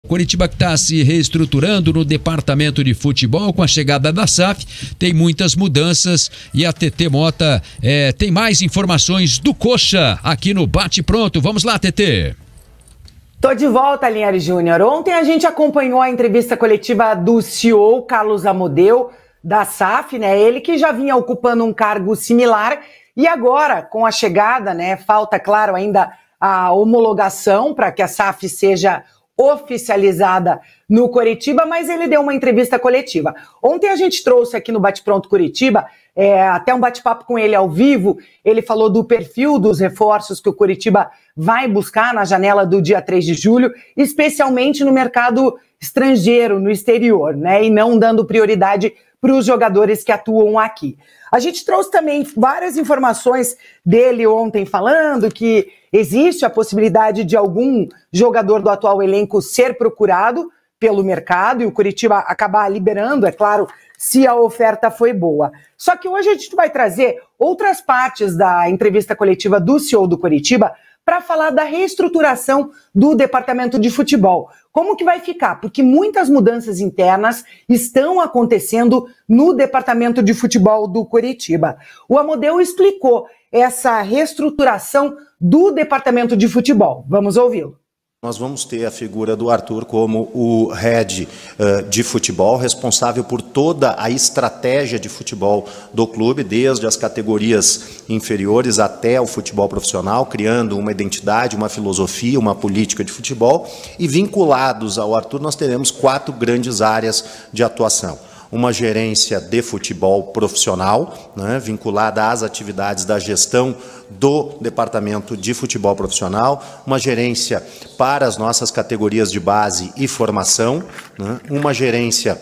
Coritiba que está se reestruturando no departamento de futebol com a chegada da SAF, tem muitas mudanças e a TT Mota tem mais informações do Coxa aqui no Bate Pronto. Vamos lá, TT. Tô de volta, Linhares Júnior. Ontem a gente acompanhou a entrevista coletiva do CEO, Carlos Amodeu, da SAF, né? Ele que já vinha ocupando um cargo similar e agora, com a chegada, né? Falta, claro, ainda a homologação para que a SAF seja oficializada no Coritiba, mas ele deu uma entrevista coletiva. Ontem a gente trouxe aqui no Bate Pronto Coritiba, até um bate-papo com ele ao vivo, ele falou do perfil dos reforços que o Coritiba vai buscar na janela do dia 3 de julho, especialmente no mercado estrangeiro, no exterior, né, e não dando prioridade para os jogadores que atuam aqui. A gente trouxe também várias informações dele ontem falando que existe a possibilidade de algum jogador do atual elenco ser procurado pelo mercado e o Coritiba acabar liberando, é claro, se a oferta foi boa. Só que hoje a gente vai trazer outras partes da entrevista coletiva do CEO do Coritiba para falar da reestruturação do departamento de futebol. Como que vai ficar? Porque muitas mudanças internas estão acontecendo no departamento de futebol do Coritiba. O Amodeu explicou essa reestruturação do departamento de futebol. Vamos ouvi-lo. Nós vamos ter a figura do Arthur como o head de futebol, responsável por toda a estratégia de futebol do clube, desde as categorias inferiores até o futebol profissional, criando uma identidade, uma filosofia, uma política de futebol. E vinculados ao Arthur, nós teremos 4 grandes áreas de atuação. Uma gerência de futebol profissional, né, vinculada às atividades da gestão do departamento de futebol profissional, uma gerência para as nossas categorias de base e formação, né, uma gerência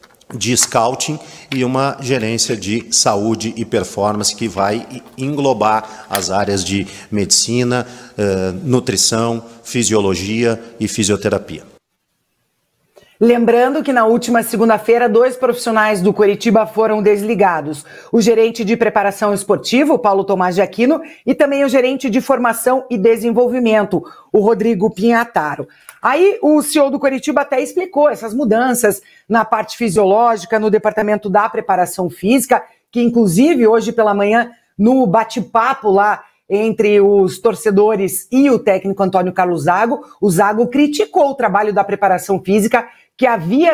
de scouting e uma gerência de saúde e performance que vai englobar as áreas de medicina, nutrição, fisiologia e fisioterapia. Lembrando que na última segunda-feira, 2 profissionais do Coritiba foram desligados. O gerente de preparação esportiva, o Paulo Tomás de Aquino, e também o gerente de formação e desenvolvimento, o Rodrigo Pinhataro. Aí o CEO do Coritiba até explicou essas mudanças na parte fisiológica, no departamento da preparação física, que inclusive hoje pela manhã, no bate-papo lá entre os torcedores e o técnico Antônio Carlos Zago, o Zago criticou o trabalho da preparação física que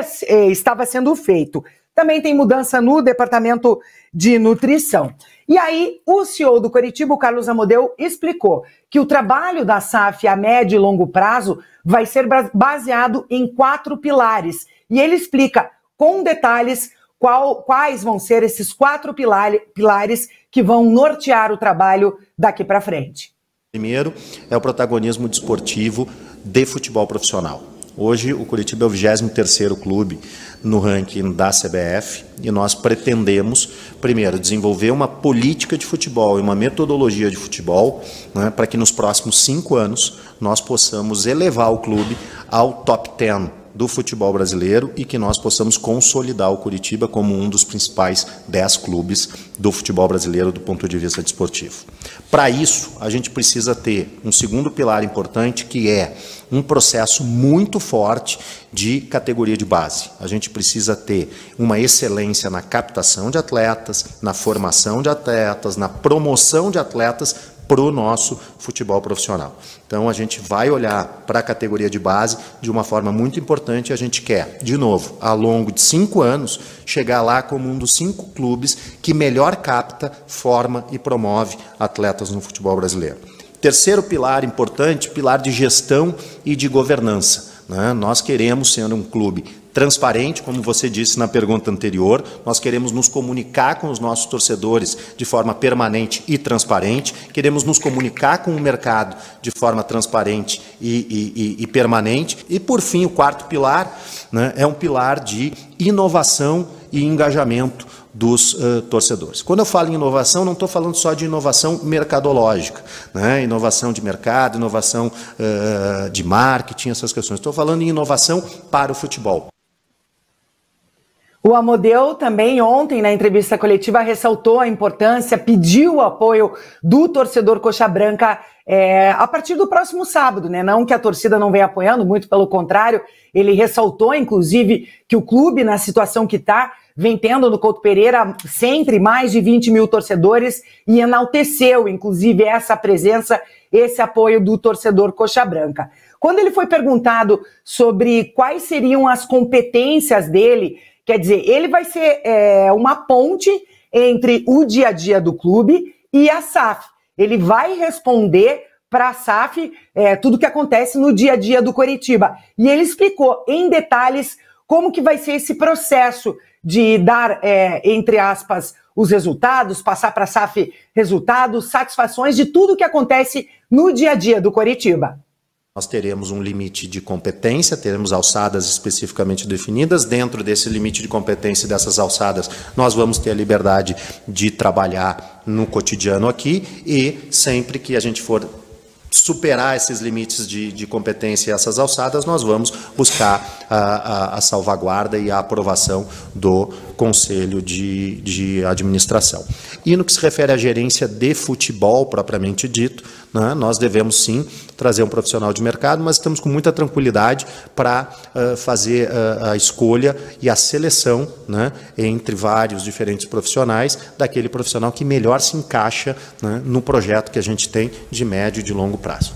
estava sendo feito. Também tem mudança no departamento de nutrição. E aí, o CEO do Coritiba, o Carlos Amodeu, explicou que o trabalho da SAF a médio e longo prazo vai ser baseado em 4 pilares. E ele explica com detalhes quais vão ser esses 4 pilares que vão nortear o trabalho daqui para frente. Primeiro é o protagonismo desportivo de futebol profissional. Hoje o Coritiba é o 23º clube no ranking da CBF e nós pretendemos, primeiro, desenvolver uma política de futebol e uma metodologia de futebol, né, para que nos próximos 5 anos nós possamos elevar o clube ao top 10 do futebol brasileiro e que nós possamos consolidar o Coritiba como um dos principais 10 clubes do futebol brasileiro do ponto de vista desportivo. Para isso, a gente precisa ter um segundo pilar importante, que é um processo muito forte de categoria de base. A gente precisa ter uma excelência na captação de atletas, na formação de atletas, na promoção de atletas para o nosso futebol profissional. Então a gente vai olhar para a categoria de base de uma forma muito importante e a gente quer, de novo, ao longo de 5 anos, chegar lá como um dos 5 clubes que melhor capta, forma e promove atletas no futebol brasileiro. Terceiro pilar importante, pilar de gestão e de governança, né? Nós queremos ser um clube transparente, como você disse na pergunta anterior, nós queremos nos comunicar com os nossos torcedores de forma permanente e transparente, queremos nos comunicar com o mercado de forma transparente e permanente. E, por fim, o 4º pilar, né, é um pilar de inovação e engajamento dos torcedores. Quando eu falo em inovação, não estou falando só de inovação mercadológica, né? Inovação de mercado, inovação de marketing, essas questões. Estou falando em inovação para o futebol. O Amodeu também ontem, na entrevista coletiva, ressaltou a importância, pediu o apoio do torcedor Coxa Branca a partir do próximo sábado, né? Não que a torcida não venha apoiando, muito pelo contrário, ele ressaltou, inclusive, que o clube, na situação que está, vem tendo no Couto Pereira sempre mais de 20 mil torcedores e enalteceu, inclusive, essa presença, esse apoio do torcedor Coxa Branca. Quando ele foi perguntado sobre quais seriam as competências dele, quer dizer, ele vai ser uma ponte entre o dia a dia do clube e a SAF. Ele vai responder para a SAF tudo que acontece no dia a dia do Coritiba. E ele explicou em detalhes como que vai ser esse processo de dar, entre aspas, os resultados, passar para a SAF resultados, satisfações de tudo que acontece no dia a dia do Coritiba. Nós teremos um limite de competência, teremos alçadas especificamente definidas. Dentro desse limite de competência dessas alçadas, nós vamos ter a liberdade de trabalhar no cotidiano aqui e sempre que a gente for superar esses limites de competência e essas alçadas, nós vamos buscar a salvaguarda e a aprovação do Conselho de Administração. E no que se refere à gerência de futebol, propriamente dito, né, nós devemos sim trazer um profissional de mercado, mas estamos com muita tranquilidade para fazer a escolha e a seleção, né, entre vários diferentes profissionais, daquele profissional que melhor se encaixa, né, no projeto que a gente tem de médio e de longo prazo.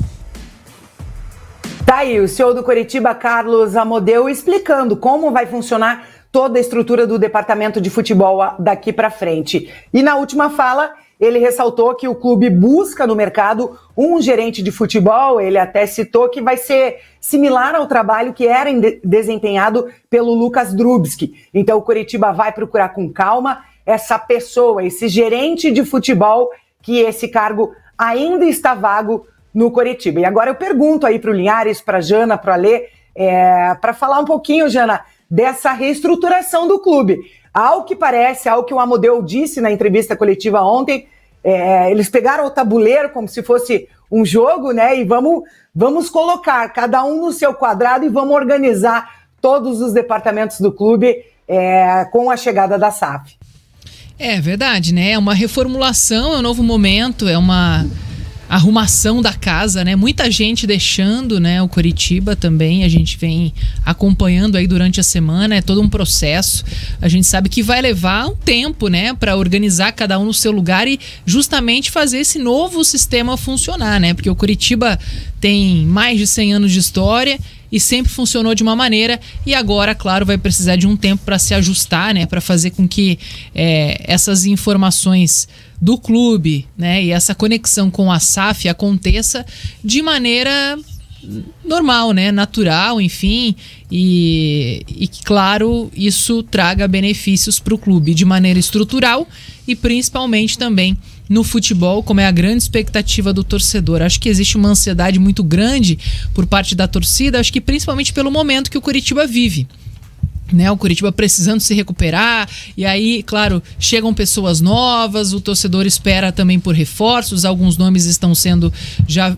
Tá aí o CEO do Coritiba, Carlos Amodeu, explicando como vai funcionar toda a estrutura do departamento de futebol daqui para frente. E na última fala, ele ressaltou que o clube busca no mercado um gerente de futebol. Ele até citou que vai ser similar ao trabalho que era desempenhado pelo Lucas Drubski. Então o Coritiba vai procurar com calma essa pessoa, esse gerente de futebol, que esse cargo ainda está vago no Coritiba. E agora eu pergunto aí para o Linhares, para a Jana, para o Alê, para falar um pouquinho, Jana, dessa reestruturação do clube. Ao que parece, ao que o Amodeu disse na entrevista coletiva ontem, eles pegaram o tabuleiro como se fosse um jogo, né? E vamos colocar cada um no seu quadrado e vamos organizar todos os departamentos do clube com a chegada da SAF. É verdade, né? É uma reformulação, é um novo momento, é uma arrumação da casa, né? Muita gente deixando, né, o Coritiba também, a gente vem acompanhando aí durante a semana, é todo um processo. A gente sabe que vai levar um tempo, né, para organizar cada um no seu lugar e justamente fazer esse novo sistema funcionar, né? Porque o Coritiba tem mais de 100 anos de história e sempre funcionou de uma maneira e agora, claro, vai precisar de um tempo para se ajustar, né, para fazer com que essas informações do clube, né, e essa conexão com a SAF aconteça de maneira normal, né, natural, enfim, e que, claro, isso traga benefícios para o clube de maneira estrutural e principalmente também no futebol, como é a grande expectativa do torcedor. Acho que existe uma ansiedade muito grande por parte da torcida, acho que principalmente pelo momento que o Coritiba vive. Né, o Coritiba precisando se recuperar e aí, claro, chegam pessoas novas, o torcedor espera também por reforços, alguns nomes estão sendo já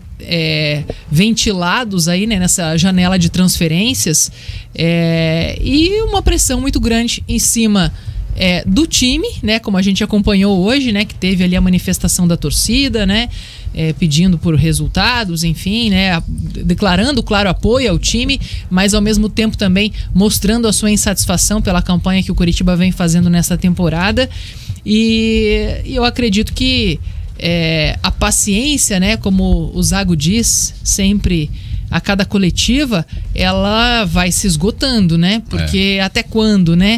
ventilados aí, né, nessa janela de transferências e uma pressão muito grande em cima do time, né, como a gente acompanhou hoje, né, que teve ali a manifestação da torcida, né, pedindo por resultados, enfim, né, declarando, claro, apoio ao time, mas ao mesmo tempo também mostrando a sua insatisfação pela campanha que o Coritiba vem fazendo nessa temporada. E eu acredito que a paciência, né, como o Zago diz sempre a cada coletiva, ela vai se esgotando, né, porque até quando, né,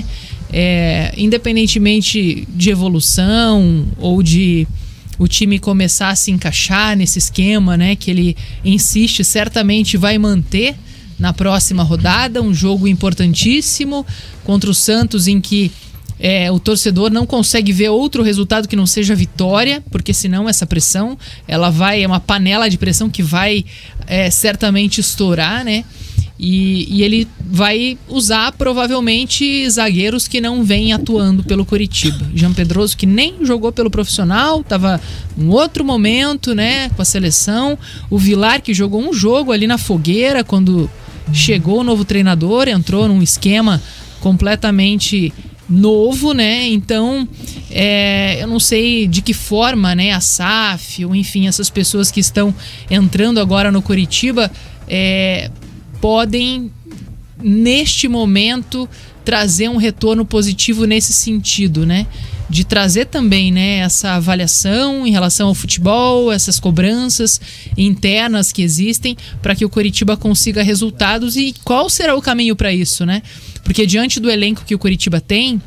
independentemente de evolução ou de o time começar a se encaixar nesse esquema, né, que ele insiste, certamente vai manter na próxima rodada, um jogo importantíssimo contra o Santos, em que o torcedor não consegue ver outro resultado que não seja vitória, porque senão essa pressão, ela vai, é uma panela de pressão que vai certamente estourar, né? E ele vai usar provavelmente zagueiros que não vêm atuando pelo Coritiba. Jean Pedroso, que nem jogou pelo profissional, estava em outro momento, né, com a seleção. O Vilar, que jogou um jogo ali na fogueira quando chegou o novo treinador, entrou num esquema completamente novo, né? Então, eu não sei de que forma, né, a SAF, ou enfim, essas pessoas que estão entrando agora no Coritiba podem, neste momento, trazer um retorno positivo nesse sentido, né? De trazer também, né, essa avaliação em relação ao futebol, essas cobranças internas que existem, para que o Coritiba consiga resultados. E qual será o caminho para isso, né? Porque diante do elenco que o Coritiba tem,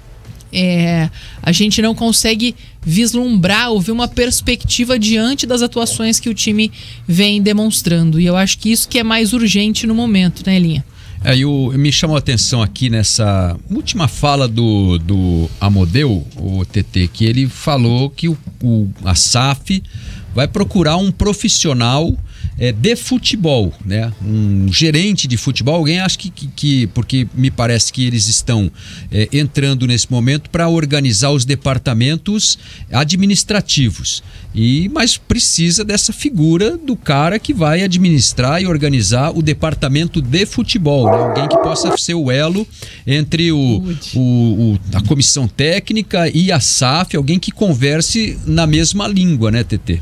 a gente não consegue vislumbrar ou ver uma perspectiva diante das atuações que o time vem demonstrando. E eu acho que isso que é mais urgente no momento, né, Linha? Me chamou a atenção aqui nessa última fala do Amodeu, o TT, que ele falou que a SAF vai procurar um profissional de futebol, né? Um gerente de futebol, alguém, acho que porque me parece que eles estão entrando nesse momento para organizar os departamentos administrativos, mas precisa dessa figura do cara que vai administrar e organizar o departamento de futebol, né? Alguém que possa ser o elo entre a comissão técnica e a SAF, alguém que converse na mesma língua, né, TT?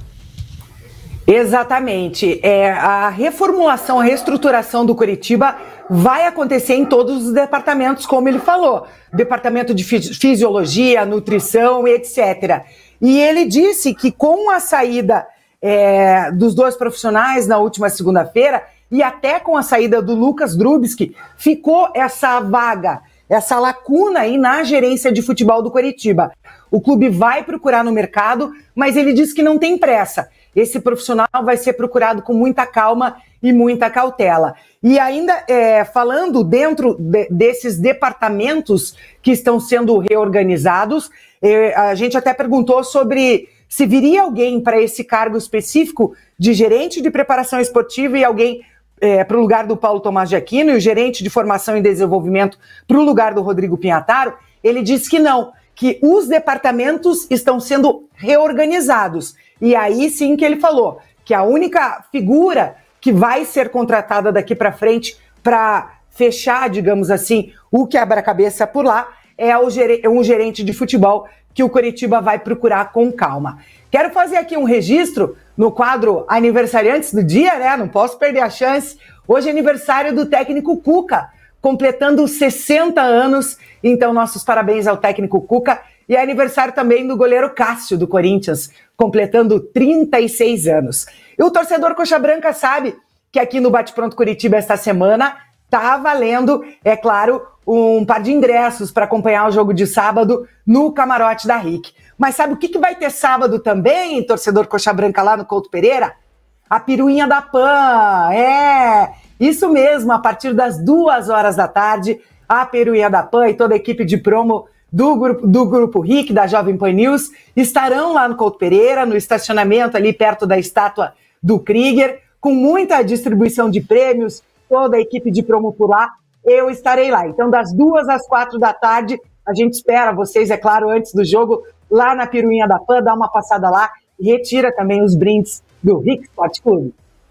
Exatamente. A reformulação, a reestruturação do Coritiba vai acontecer em todos os departamentos, como ele falou. Departamento de fisiologia, nutrição, etc. E ele disse que com a saída dos dois profissionais na última segunda-feira, e até com a saída do Lucas Drubski, ficou essa vaga, essa lacuna aí na gerência de futebol do Coritiba. O clube vai procurar no mercado, mas ele disse que não tem pressa. Esse profissional vai ser procurado com muita calma e muita cautela. E ainda falando dentro desses departamentos que estão sendo reorganizados, a gente até perguntou sobre se viria alguém para esse cargo específico de gerente de preparação esportiva e alguém para o lugar do Paulo Tomás de Aquino e o gerente de formação e desenvolvimento para o lugar do Rodrigo Pinhataro. Ele disse que não, que os departamentos estão sendo reorganizados. E aí sim que ele falou que a única figura que vai ser contratada daqui para frente para fechar, digamos assim, o quebra-cabeça por lá é um gerente de futebol que o Coritiba vai procurar com calma. Quero fazer aqui um registro no quadro Aniversariantes do Dia, né? Não posso perder a chance. Hoje é aniversário do técnico Cuca, completando 60 anos. Então, nossos parabéns ao técnico Cuca. E é aniversário também do goleiro Cássio, do Corinthians, completando 36 anos. E o torcedor Coxa Branca sabe que aqui no Bate Pronto Coritiba esta semana tá valendo, é claro, um par de ingressos para acompanhar o jogo de sábado no camarote da RIC. Mas sabe o que vai ter sábado também, torcedor Coxa Branca, lá no Couto Pereira? A Piruinha da Pan. Isso mesmo, a partir das 2h da tarde, a Piruinha da Pan e toda a equipe de promo do Grupo RIC, da Jovem Pan News, estarão lá no Couto Pereira, no estacionamento ali perto da estátua do Krieger, com muita distribuição de prêmios, toda a equipe de promo por lá. Eu estarei lá. Então, das 2 às 4 da tarde, a gente espera vocês, é claro, antes do jogo, lá na Piruinha da Pan, dá uma passada lá e retira também os brindes do RIC Sport Clube.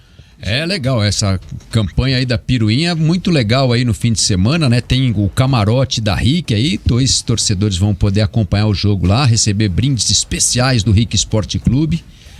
É legal essa campanha aí da Piruinha, muito legal aí no fim de semana, né? Tem o camarote da RIC aí, 2 torcedores vão poder acompanhar o jogo lá, receber brindes especiais do RIC Sport Clube.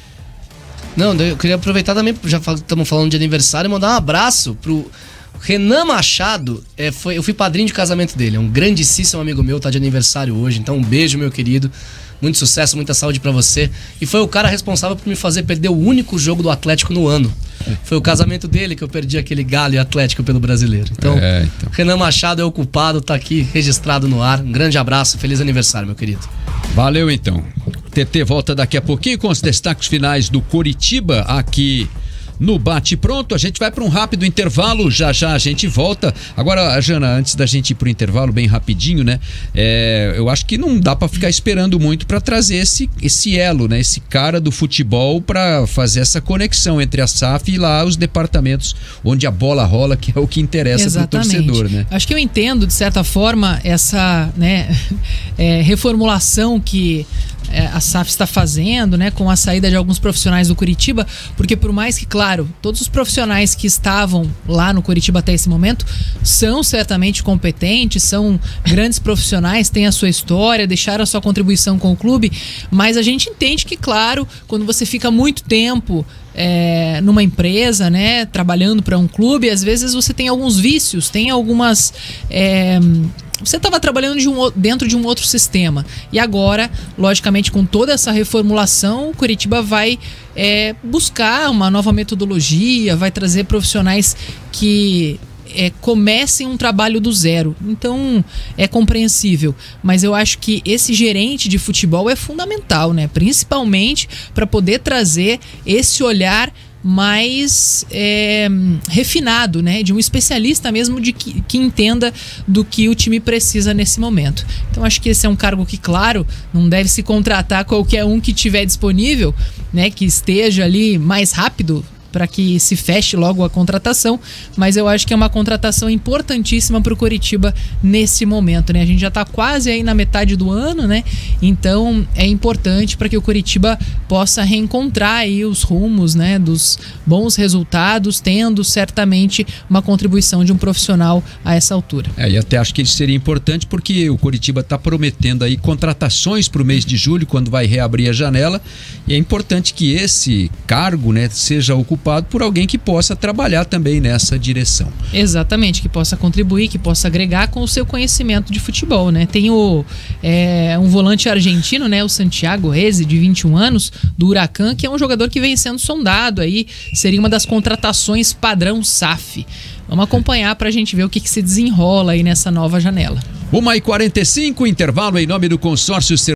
Não, eu queria aproveitar também, já estamos falando de aniversário, e mandar um abraço pro Renan Machado. Eu fui padrinho de casamento dele, é um grandíssimo amigo meu, tá de aniversário hoje, então um beijo, meu querido. Muito sucesso, muita saúde pra você. E foi o cara responsável por me fazer perder o único jogo do Atlético no ano. Foi o casamento dele que eu perdi aquele Galo e Atlético pelo Brasileiro. Então, Renan Machado é o culpado, tá aqui registrado no ar. Um grande abraço, feliz aniversário, meu querido. Valeu, então. TT volta daqui a pouquinho com os destaques finais do Coritiba aqui no Bate Pronto. A gente vai para um rápido intervalo, já a gente volta. Agora, Jana, antes da gente ir pro intervalo bem rapidinho, né? Eu acho que não dá para ficar esperando muito para trazer esse elo, né? Esse cara do futebol para fazer essa conexão entre a SAF e lá os departamentos onde a bola rola, que é o que interessa pro torcedor, né? Acho que eu entendo, de certa forma, essa reformulação que a SAF está fazendo, né, com a saída de alguns profissionais do Coritiba, porque por mais que, claro, todos os profissionais que estavam lá no Coritiba até esse momento são certamente competentes, são grandes profissionais, têm a sua história, deixaram a sua contribuição com o clube, mas a gente entende que, claro, quando você fica muito tempo numa empresa, né, trabalhando para um clube, às vezes você tem alguns vícios, tem algumas... você estava trabalhando dentro de um outro sistema. E agora, logicamente, com toda essa reformulação, o Coritiba vai buscar uma nova metodologia, vai trazer profissionais que comecem um trabalho do zero. Então, é compreensível. Mas eu acho que esse gerente de futebol é fundamental, né? Principalmente para poder trazer esse olhar mais refinado, né? De um especialista mesmo que entenda do que o time precisa nesse momento. Então acho que esse é um cargo que, claro, não deve se contratar qualquer um que tiver disponível, né? Que esteja ali mais rápido para que se feche logo a contratação, mas eu acho que é uma contratação importantíssima para o Coritiba nesse momento, né? A gente já está quase aí na metade do ano, né? Então é importante para que o Coritiba possa reencontrar aí os rumos, né, dos bons resultados, tendo certamente uma contribuição de um profissional a essa altura. E até acho que isso seria importante porque o Coritiba está prometendo aí contratações para o mês de julho, quando vai reabrir a janela, e é importante que esse cargo, né, seja ocupado por alguém que possa trabalhar também nessa direção. Exatamente, que possa contribuir, que possa agregar com o seu conhecimento de futebol, né? Tem um volante argentino, né, o Santiago Reze, de 21 anos, do Huracan, que é um jogador que vem sendo sondado aí, seria uma das contratações padrão SAF. Vamos acompanhar para a gente ver o que se desenrola aí nessa nova janela. 1h45, intervalo em nome do consórcio